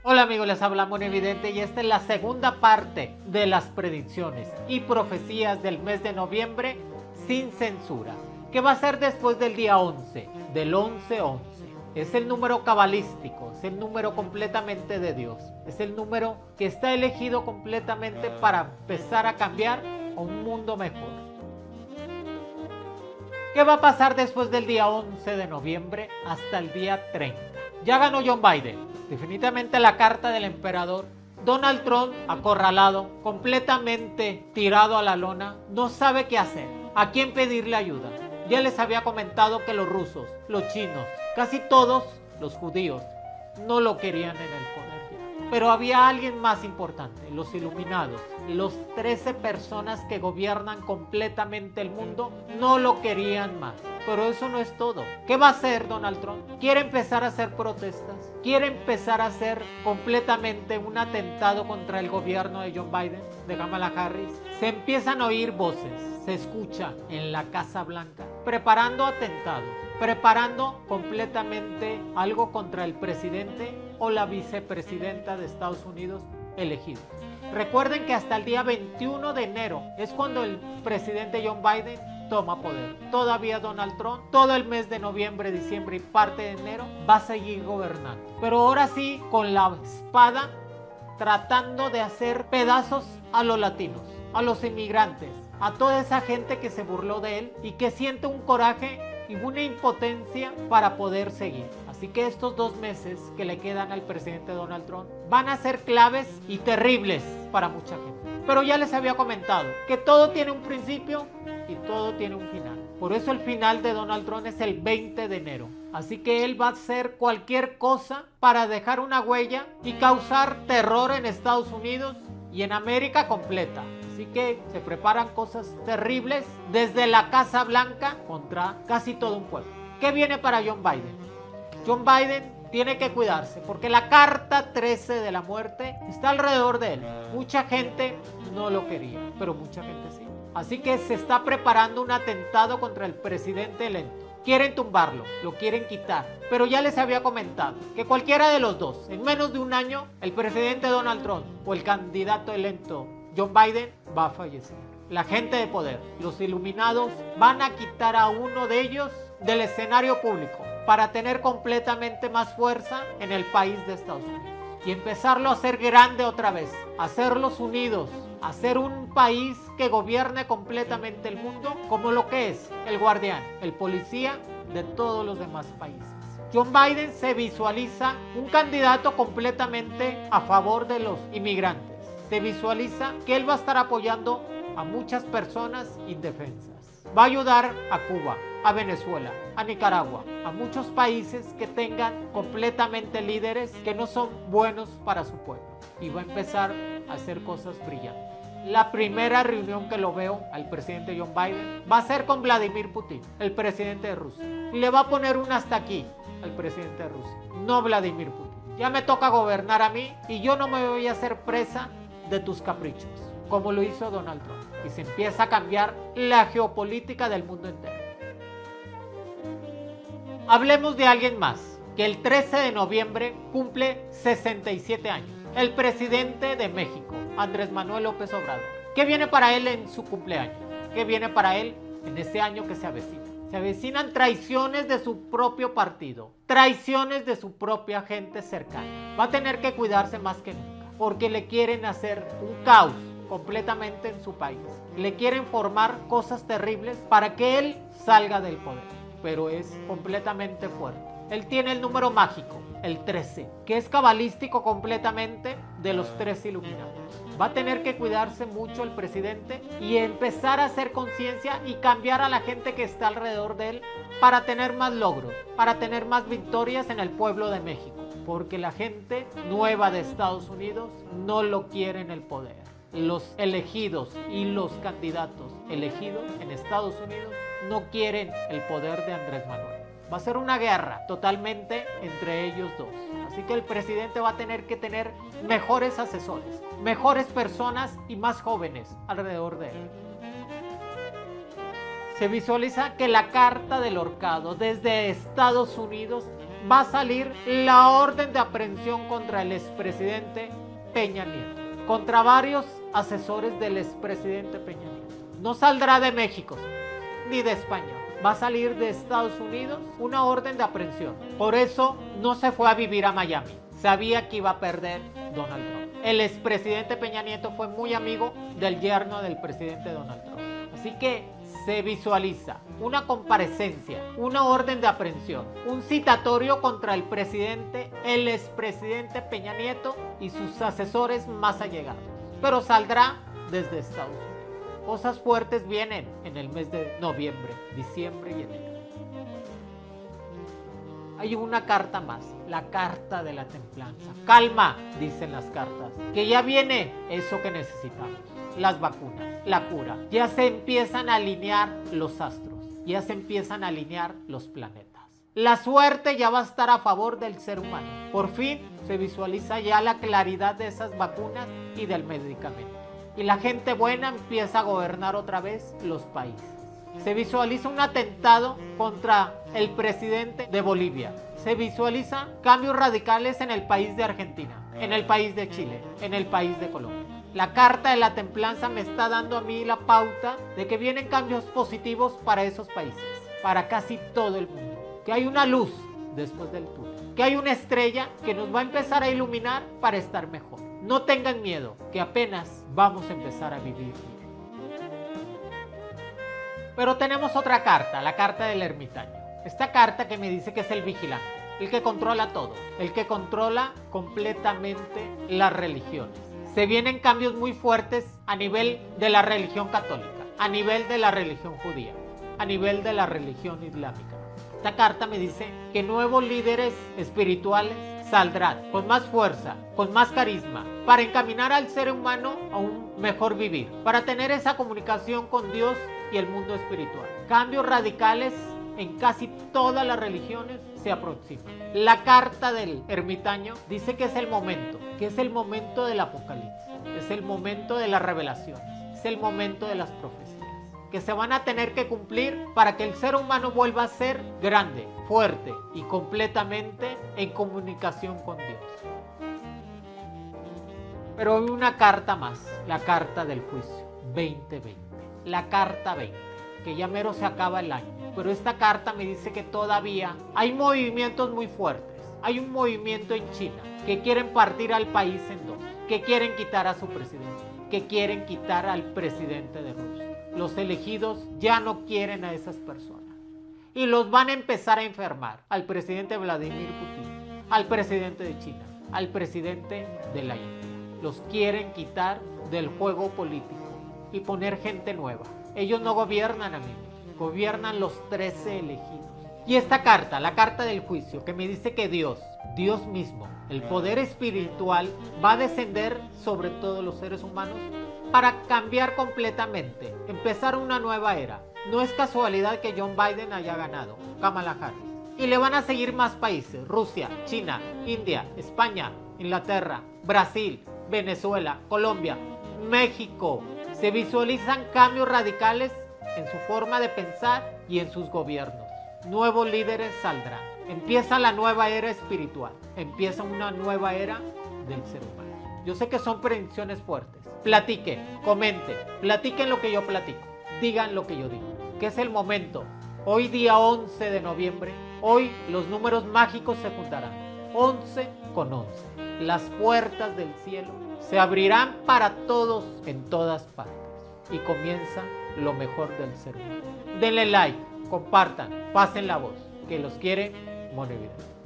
Hola amigos, les habla Monividente y esta es la segunda parte de las predicciones y profecías del mes de noviembre sin censura, que va a ser después del día 11, del 11-11. Es el número cabalístico, es el número completamente de Dios, es el número que está elegido completamente para empezar a cambiar a un mundo mejor. ¿Qué va a pasar después del día 11 de noviembre hasta el día 30? Ya ganó John Biden, definitivamente la carta del emperador. Donald Trump acorralado, completamente tirado a la lona, no sabe qué hacer, a quién pedirle ayuda. Ya les había comentado que los rusos, los chinos, casi todos los judíos no lo querían en el poder. Pero había alguien más importante, los iluminados, los 13 personas que gobiernan completamente el mundo, no lo querían más. Pero eso no es todo. ¿Qué va a hacer Donald Trump? ¿Quiere empezar a hacer protestas? ¿Quiere empezar a hacer completamente un atentado contra el gobierno de John Biden, de Kamala Harris? Se empiezan a oír voces, se escucha en la Casa Blanca, preparando atentados, preparando completamente algo contra el presidente o la vicepresidenta de Estados Unidos elegido. Recuerden que hasta el día 21 de enero es cuando el presidente John Biden toma poder. Todavía Donald Trump, todo el mes de noviembre, diciembre y parte de enero va a seguir gobernando. Pero ahora sí, con la espada, tratando de hacer pedazos a los latinos, a los inmigrantes, a toda esa gente que se burló de él y que siente un coraje y una impotencia para poder seguir. Así que estos 2 meses que le quedan al presidente Donald Trump van a ser claves y terribles para mucha gente. Pero ya les había comentado que todo tiene un principio y todo tiene un final. Por eso el final de Donald Trump es el 20 de enero. Así que él va a hacer cualquier cosa para dejar una huella y causar terror en Estados Unidos y en América completa. Así que se preparan cosas terribles desde la Casa Blanca contra casi todo un pueblo. ¿Qué viene para John Biden? John Biden tiene que cuidarse porque la carta 13 de la muerte está alrededor de él. Mucha gente no lo quería, pero mucha gente sí. Así que se está preparando un atentado contra el presidente electo. Quieren tumbarlo, lo quieren quitar. Pero ya les había comentado que cualquiera de los dos, en menos de un año, el presidente Donald Trump o el candidato electo John Biden va a fallecer. La gente de poder, los iluminados, van a quitar a uno de ellos del escenario público para tener completamente más fuerza en el país de Estados Unidos y empezarlo a hacer grande otra vez, hacerlos unidos, hacer un país que gobierne completamente el mundo como lo que es el guardián, el policía de todos los demás países. John Biden se visualiza un candidato completamente a favor de los inmigrantes. Se visualiza que él va a estar apoyando a muchas personas indefensas. Va a ayudar a Cuba, a Venezuela, a Nicaragua, a muchos países que tengan completamente líderes que no son buenos para su pueblo. Y va a empezar a hacer cosas brillantes. La primera reunión que lo veo al presidente John Biden va a ser con Vladimir Putin, el presidente de Rusia. Y le va a poner un hasta aquí al presidente de Rusia, no Vladimir Putin. Ya me toca gobernar a mí y yo no me voy a hacer presa de tus caprichos, como lo hizo Donald Trump. Y se empieza a cambiar la geopolítica del mundo entero. Hablemos de alguien más, que el 13 de noviembre cumple 67 años. El presidente de México, Andrés Manuel López Obrador. ¿Qué viene para él en su cumpleaños? ¿Qué viene para él en ese año que se avecina? Se avecinan traiciones de su propio partido, traiciones de su propia gente cercana. Va a tener que cuidarse más que nunca, porque le quieren hacer un caos completamente en su país. Le quieren formar cosas terribles para que él salga del poder, pero es completamente fuerte. Él tiene el número mágico, el 13, que es cabalístico completamente de los 13 iluminados. Va a tener que cuidarse mucho el presidente y empezar a hacer conciencia y cambiar a la gente que está alrededor de él para tener más logros, para tener más victorias en el pueblo de México, porque la gente nueva de Estados Unidos no lo quiere en el poder. Los elegidos y los candidatos elegidos en Estados Unidos no quieren el poder de Andrés Manuel. Va a ser una guerra totalmente entre ellos dos. Así que el presidente va a tener que tener mejores asesores, mejores personas y más jóvenes alrededor de él. Se visualiza que la carta del ahorcado desde Estados Unidos va a salir la orden de aprehensión contra el expresidente Peña Nieto, contra varios asesores del expresidente Peña Nieto. No saldrá de México ni de España, va a salir de Estados Unidos una orden de aprehensión. Por eso no se fue a vivir a Miami, sabía que iba a perder Donald Trump. El expresidente Peña Nieto fue muy amigo del yerno del presidente Donald Trump. Así que se visualiza una comparecencia, una orden de aprehensión, un citatorio contra el presidente, el expresidente Peña Nieto y sus asesores más allegados. Pero saldrá desde Estados Unidos. Cosas fuertes vienen en el mes de noviembre, diciembre y enero. Hay una carta más, la carta de la templanza. Calma, dicen las cartas, que ya viene eso que necesitamos. Las vacunas, la cura. Ya se empiezan a alinear los astros, ya se empiezan a alinear los planetas. La suerte ya va a estar a favor del ser humano. Por fin se visualiza ya la claridad de esas vacunas y del medicamento. Y la gente buena empieza a gobernar otra vez los países. Se visualiza un atentado contra el presidente de Bolivia. Se visualizan cambios radicales en el país de Argentina, en el país de Chile, en el país de Colombia. La carta de la templanza me está dando a mí la pauta de que vienen cambios positivos para esos países, para casi todo el mundo. Que hay una luz después del túnel, que hay una estrella que nos va a empezar a iluminar para estar mejor. No tengan miedo, que apenas vamos a empezar a vivir. Pero tenemos otra carta, la carta del ermitaño. Esta carta que me dice que es el vigilante, el que controla todo, el que controla completamente las religiones. Se vienen cambios muy fuertes a nivel de la religión católica, a nivel de la religión judía, a nivel de la religión islámica. Esta carta me dice que nuevos líderes espirituales saldrán con más fuerza, con más carisma, para encaminar al ser humano a un mejor vivir, para tener esa comunicación con Dios y el mundo espiritual. Cambios radicales en casi todas las religiones se aproximan. La carta del ermitaño dice que es el momento del apocalipsis, es el momento de las revelaciones, es el momento de las profecías, que se van a tener que cumplir para que el ser humano vuelva a ser grande, fuerte y completamente en comunicación con Dios. Pero hay una carta más, la carta del juicio 2020, la carta 20, que ya mero se acaba el año. Pero esta carta me dice que todavía hay movimientos muy fuertes. Hay un movimiento en China que quieren partir al país en dos, que quieren quitar a su presidente, que quieren quitar al presidente de Rusia. Los elegidos ya no quieren a esas personas y los van a empezar a enfermar, al presidente Vladimir Putin, al presidente de China, al presidente de la India. Los quieren quitar del juego político y poner gente nueva. Ellos no gobiernan, amigos, gobiernan los 13 elegidos. Y esta carta, la carta del juicio, que me dice que Dios mismo, el poder espiritual, va a descender sobre todos los seres humanos para cambiar completamente, empezar una nueva era. No es casualidad que John Biden haya ganado, Kamala Harris. Y le van a seguir más países: Rusia, China, India, España, Inglaterra, Brasil, Venezuela, Colombia, México. Se visualizan cambios radicales en su forma de pensar y en sus gobiernos. Nuevos líderes saldrán. Empieza la nueva era espiritual. Empieza una nueva era del ser humano. Yo sé que son predicciones fuertes. Platiquen, comenten, platiquen lo que yo platico. Digan lo que yo digo. Que es el momento. Hoy día 11 de noviembre, hoy los números mágicos se juntarán. 11 con 11. Las puertas del cielo se abrirán para todos en todas partes. Y comienza lo mejor del ser humano. Denle like, compartan, pasen la voz, que los quiere Monevidad.